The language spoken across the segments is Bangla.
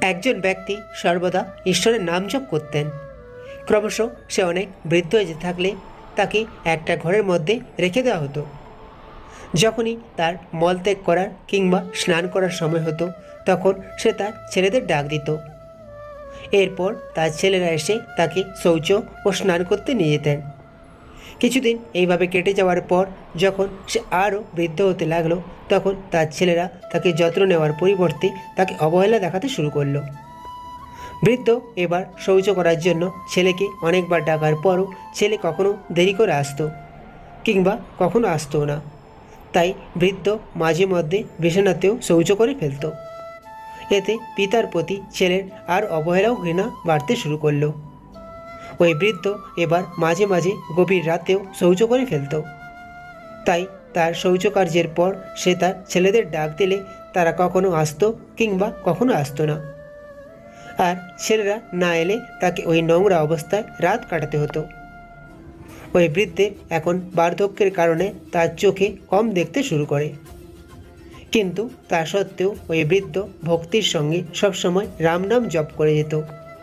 একজন ব্যক্তি সর্বদা ঈশ্বরের নাম জপ করতেন। ক্রমশ সে অনেক বৃদ্ধ হয়ে যেতে থাকলে তাকে একটা ঘরের মধ্যে রেখে দেওয়া হতো। যখনই তার মলত্যাগ করার কিংবা স্নান করার সময় হতো তখন সে তার ছেলেদের ডাক দিত। এরপর তার ছেলেরা এসে তাকে শৌচ ও স্নান করতে নিয়ে যেতেন। কিছুদিন এইভাবে কেটে যাওয়ার পর যখন সে আরও বৃদ্ধ হতে লাগলো তখন তার ছেলেরা তাকে যত্ন নেওয়ার পরিবর্তে তাকে অবহেলা দেখাতে শুরু করলো। বৃদ্ধ এবার শৌচ করার জন্য ছেলেকে অনেকবার ডাকার পরও ছেলে কখনো দেরি করে আসতো কিংবা কখনো আসতো না। তাই বৃদ্ধ মাঝে মধ্যে বিছানাতেও শৌচ করে ফেলত। এতে পিতার প্রতি ছেলের আর অবহেলাও ঘৃণা বাড়তে শুরু করলো। ওই বৃদ্ধ এবার মাঝে মাঝে গভীর রাতেও শৌচ করে ফেলত। তাই তার শৌচকার্যের পর সে তার ছেলেদের ডাক দিলে তারা কখনো আসতো কিংবা কখনো আসতো না। আর ছেলেরা না এলে তাকে ওই নোংরা অবস্থায় রাত কাটাতে হতো। ওই বৃদ্ধের এখন বার্ধক্যের কারণে তার চোখে কম দেখতে শুরু করে, কিন্তু তা সত্ত্বেও ওই বৃদ্ধ ভক্তির সঙ্গে সবসময় রাম নাম জপ করে যেত।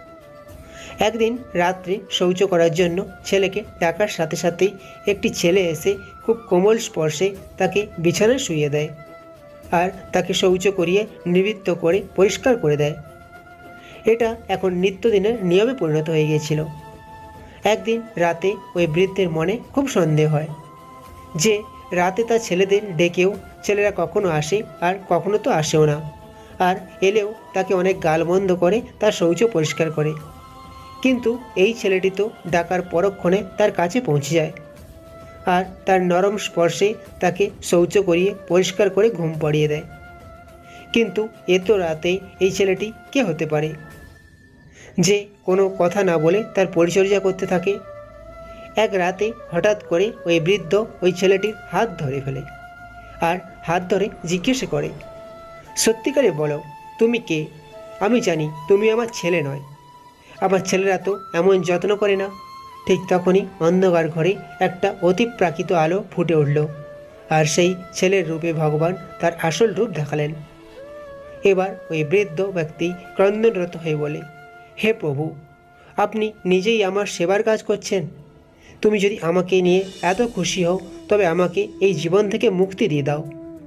একদিন রাত্রে শৌচ করার জন্য ছেলেকে ডাকার সাথে সাথেই একটি ছেলে এসে খুব কোমল স্পর্শে তাকে বিছানায় শুইয়ে দেয় আর তাকে শৌচ করিয়ে নিবৃত্ত করে পরিষ্কার করে দেয়। এটা এখন নিত্যদিনের নিয়মে পরিণত হয়ে গিয়েছিল। একদিন রাতে ওই বৃদ্ধের মনে খুব সন্দেহ হয় যে রাতে তার ছেলেদের ডেকেও ছেলেরা কখনো আসে আর কখনো তো আসেও না, আর এলেও তাকে অনেক গালমন্দ করে তার শৌচ পরিষ্কার করে। কিন্তু এই ছেলেটি তো ডাকার পরক্ষণে তার কাছে পৌঁছে যায় আর তার নরম স্পর্শে তাকে শৌচ করিয়ে পরিষ্কার করে ঘুম পাড়িয়ে দেয়। কিন্তু এত রাতে এই ছেলেটি কে হতে পারে যে কোনো কথা না বলে তার পরিচর্যা করতে থাকে? এক রাতে হঠাৎ করে ওই বৃদ্ধ ওই ছেলেটির হাত ধরে ফেলে আর হাত ধরে জিজ্ঞেস করে, সত্যিকারে বলো তুমি কে? আমি জানি তুমি আমার ছেলে নয়। আমার ছেলেরা তো এমন যত্ন করে না। ঠিক তখনই অন্ধকার ঘরে একটা অতিপ্রাকৃত আলো ফুটে উঠল আর সেই ছেলের রূপে ভগবান তার আসল রূপ দেখালেন। এবার ওই বৃদ্ধ ব্যক্তি ক্রন্দনরত হয়ে বলে, হে প্রভু, আপনি নিজেই আমার সেবার কাজ করছেন। তুমি যদি আমাকে নিয়ে এত খুশি হও তবে আমাকে এই জীবন থেকে মুক্তি দিয়ে দাও।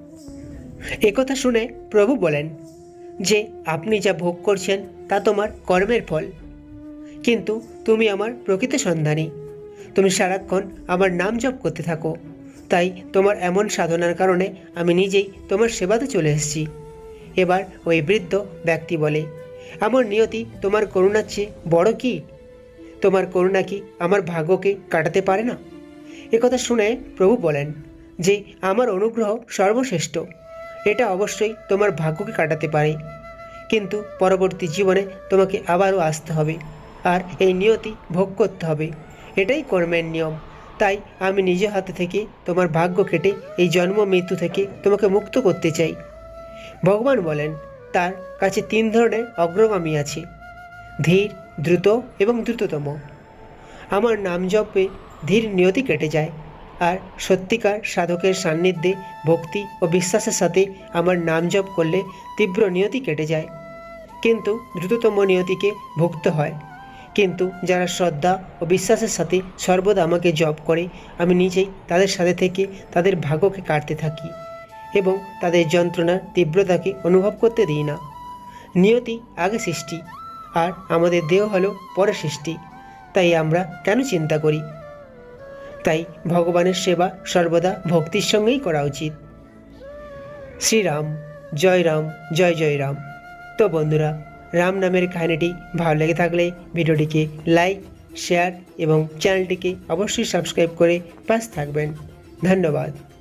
একথা শুনে প্রভু বলেন যে আপনি যা ভোগ করছেন তা তোমার কর্মের ফল, কিন্তু তুমি আমার প্রকৃত সন্ধানী। তুমি সারাক্ষণ আমার নাম জপ করতে থাকো, তাই তোমার এমন সাধনার কারণে আমি নিজেই তোমার সেবাতে চলে এসেছি। এবার ওই বৃদ্ধ ব্যক্তি বলে, আমার নিয়তি তোমার করুণার চেয়ে বড় কি? তোমার করুণা কি আমার ভাগ্যকে কাটাতে পারে না? একথা শুনে প্রভু বলেন যে আমার অনুগ্রহ সর্বশ্রেষ্ঠ, এটা অবশ্যই তোমার ভাগ্যকে কাটাতে পারে, কিন্তু পরবর্তী জীবনে তোমাকে আবারও আসতে হবে আর এই নিয়তি ভোগ করতে হবে। এটাই কর্মের নিয়ম। তাই আমি নিজে হাতে থেকে তোমার ভাগ্য কেটে এই জন্ম মৃত্যু থেকে তোমাকে মুক্ত করতে চাই। ভগবান বলেন তার কাছে 3 ধরনের অগ্রগামী আছে, ধীর, দ্রুত এবং দ্রুততম। আমার নাম জপে ধীর নিয়তি কেটে যায় আর সত্যিকার সাধকের সান্নিধ্যে ভক্তি ও বিশ্বাসের সাথে আমার নাম জপ করলে তীব্র নিয়তি কেটে যায়, কিন্তু দ্রুততম নিয়তিকে ভুগতে হয়। কিন্তু যারা শ্রদ্ধা ও বিশ্বাসের সাথে সর্বদা আমাকে জপ করে আমি নিজেই তাদের সাথে থেকে তাদের ভাগ্যকে কাটতে থাকি এবং তাদের যন্ত্রণার তীব্রতাকে অনুভব করতে দিই না। নিয়তি আগে সৃষ্টি আর আমাদের দেহ হলো পরে সৃষ্টি, তাই আমরা কেন চিন্তা করি? তাই ভগবানের সেবা সর্বদা ভক্তির সঙ্গেই করা উচিত। শ্রীরাম, জয় রাম, জয় জয় রাম। তো বন্ধুরা, রাম নামের কাহিনীটি ভালো লেগে থাকলে ভিডিওটিকে লাইক, শেয়ার এবং চ্যানেলটিকে অবশ্যই সাবস্ক্রাইব করে পাশে থাকবেন। ধন্যবাদ।